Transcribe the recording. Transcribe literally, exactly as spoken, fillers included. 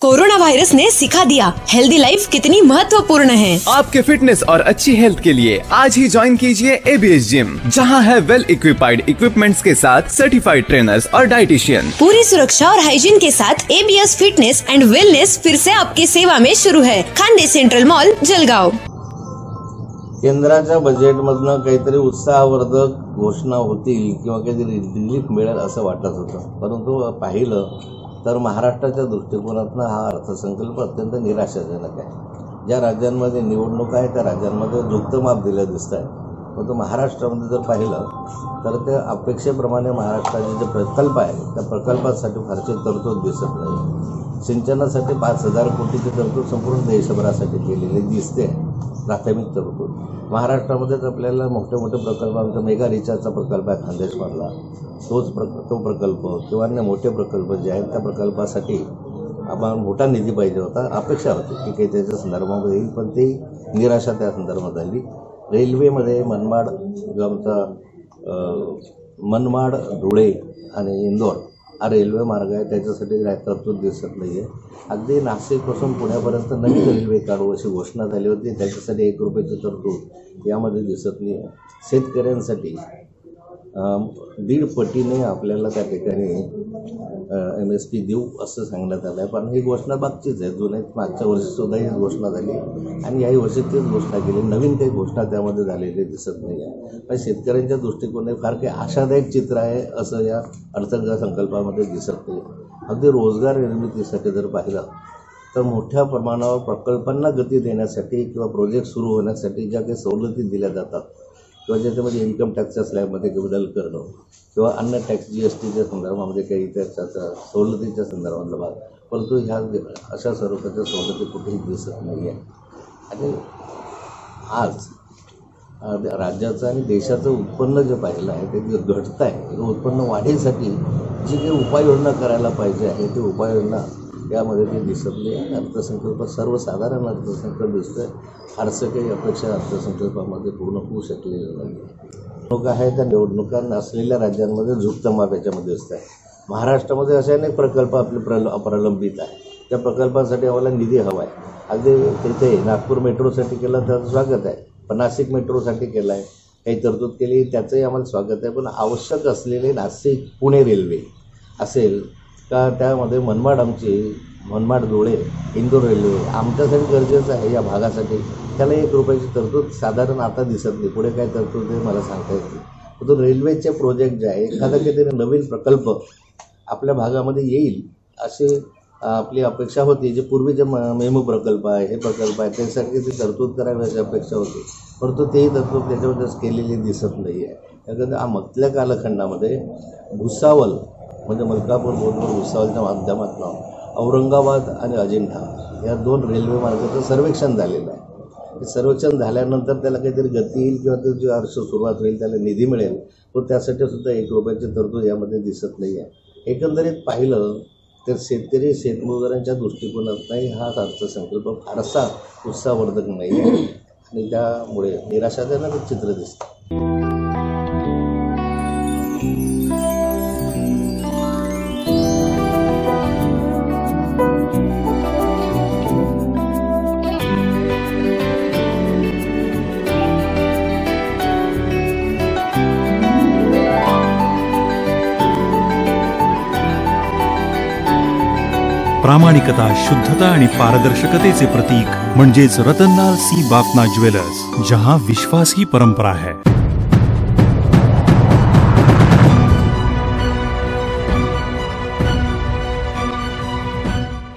Corona virus ने सिखा दिया healthy life कितनी महत्वपूर्ण है। आपके फिटनेस और अच्छी हेल्थ के लिए आज ही ज्वाइन कीजिए एबीएस जिम, जहां है वेल इक्विपाइड इक्विपमेंट्स के साथ सर्टिफाइड ट्रेनर्स और डाइटिशियन। पूरी सुरक्षा और हाइजीन के साथ एबीएस फिटनेस एंड वेलनेस फिर से आपकी सेवा में शुरू है। Khandesh central mall, Jalgaon. केंद्राच्या बजेटमधनं काहीतरी उत्साहवर्धक घोषणा होतील किंवा काहीतरी रिलीफ मिळेल असं वाटत होतं, परंतु पाहिलं तर महाराष्ट्राच्या दृष्टिकोनातून हा अर्थसंकल्प अत्यंत निराशाजनक आहे। ज्या राज्यांमध्ये निवडणूक आहे त्या राज्यांमध्ये झुकतं माप दिलं दिसत आहे, परंतु महाराष्ट्रामध्ये जर पाहिलं तर त्या अपेक्षेप्रमाणे महाराष्ट्राचे जे प्रकल्प आहे त्या प्रकल्पासाठी फारशी तरतूद दिसत नाही। सिंचनासाठी पाच हजार कोटीची तरतूद संपूर्ण देशभरासाठी केलेली दिसते, प्राथमिक तरतूद। महाराष्ट्रामध्येच आपल्याला मोठे मोठे प्रकल्प, आमचा मेगा रिचार्जचा प्रकल्प आहे खानदेशमधला, तोच प्र तो प्रकल्प किंवा अन्य मोठे प्रकल्प जे आहेत त्या प्रकल्पासाठी आम्हाला मोठा निधी पाहिजे होता, अपेक्षा होती की काही त्याच्या संदर्भामध्ये येईल, पण ती निराशा त्या संदर्भात झाली। रेल्वेमध्ये मनमाड आमचा मनमाड धुळे आणि इंदोर हा रेल्वे मार्ग आहे, त्याच्यासाठी काय तरतूद दिसत नाही आहे। अगदी नाशिकपासून पुण्यापर्यंत नवीन रेल्वे काढू अशी घोषणा झाली होती, त्याच्यासाठी एक रुपयाची तरतूद यामध्ये दिसत नाही आहे। शेतकऱ्यांसाठी दीड पटीने आपल्याला त्या ठिकाणी एम एस पी देऊ असं सांगण्यात आलं आहे, पण ही घोषणा मागचीच आहे। जुने मागच्या वर्षीसुद्धा ही घोषणा झाली आणि याही वर्षी तीच घोषणा केली, नवीन काही घोषणा त्यामध्ये झालेली दिसत नाही आहे। पण शेतकऱ्यांच्या दृष्टिकोनाने फार काही आशादायक चित्र आहे असं या अर्थसंकल्पामध्ये दिसत नाही। अगदी रोजगार निर्मितीसाठी जर पाहिलं तर मोठ्या प्रमाणावर प्रकल्पांना गती देण्यासाठी किंवा प्रोजेक्ट सुरू होण्यासाठी ज्या काही सवलती दिल्या जातात किंवा ज्याच्यामध्ये इन्कम टॅक्सच्या स्लॅबमध्ये बदल करणं किंवा अन्य टॅक्स जी एस टीच्या संदर्भामध्ये काही त्याच्या सवलतीच्या संदर्भातला भाग, परंतु ह्या अशा स्वरूपाच्या सवलती कुठेही दिसत नाही आहे। आणि आज राज्याचं आणि देशाचं उत्पन्न जे पाहिलं आहे ते जे घटतं आहे, उत्पन्न वाढीसाठी जी काही उपाययोजना करायला पाहिजे आहे ती उपाययोजना यामध्ये ते दिसत नाही। अर्थसंकल्प सर्वसाधारण अर्थसंकल्प दिसतोय, फारसं काही अपेक्षा अर्थसंकल्पामध्ये पूर्ण होऊ शकलेलं नाही। निवडणुका आहे त्या निवडणुका नसलेल्या राज्यांमध्ये झुकतं माप याच्यामध्ये दिसत आहे। महाराष्ट्रामध्ये असे अनेक प्रकल्प आपले प्रल प्रलंबित आहे, त्या प्रकल्पांसाठी आम्हाला निधी हवा आहे। अगदी तिथे नागपूर मेट्रोसाठी केलं तर स्वागत आहे, पण नाशिक मेट्रोसाठी केलं आहे, काही तरतूद केली त्याचंही आम्हाला स्वागत आहे, पण आवश्यक असलेले नाशिक पुणे रेल्वे असेल का त्यामध्ये मनमाड आमची मनमाड धुळे इंदोर रेल्वे आमच्यासाठी गरजेचं आहे या भागासाठी, त्याला एक रुपयाची तरतूद साधारण आता दिसत नाही। पुढे काय तरतूद आहे मला सांगता येत नाही, परंतु रेल्वेचे प्रोजेक्ट जे आहे एखादा काहीतरी नवीन प्रकल्प आपल्या भागामध्ये येईल अशी आपली अपेक्षा होती। जे पूर्वीचे मेमू प्रकल्प आहे हे प्रकल्प आहे त्यासाठी ती तरतूद करावी अशी अपेक्षा होती, परंतु तेही तरतूद त्याच्यावरच केलेली दिसत नाही आहे। त्याच्यानंतर मधल्या कालखंडामध्ये भुसावळ म्हणजे मलकापूर बोलपूर भुसावळच्या माध्यमातून औरंगाबाद आणि अजिंठा या दोन रेल्वे मार्गाचं सर्वेक्षण झालेलं आहे। ते सर्वेक्षण झाल्यानंतर त्याला काहीतरी गती येईल किंवा त्याची वर्ष सुरुवात होईल, त्याला निधी मिळेल, पण त्यासाठी सुद्धा एक रुपयाची तरतूद यामध्ये दिसत नाही आहे। एकंदरीत पाहिलं तर शेतकरी शेतमजुरांच्या दृष्टिकोनातही हा अर्थसंकल्प फारसा उत्साहवर्धक नाही आहे आणि त्यामुळे निराशाजनक चित्र दिसतं। प्रामाणिकता, शुद्धता आणि पारदर्शकतेचे प्रतीक म्हणजेच रतनलाल सी बाफना ज्वेलर्स, जहां विश्वास ही परंपरा है।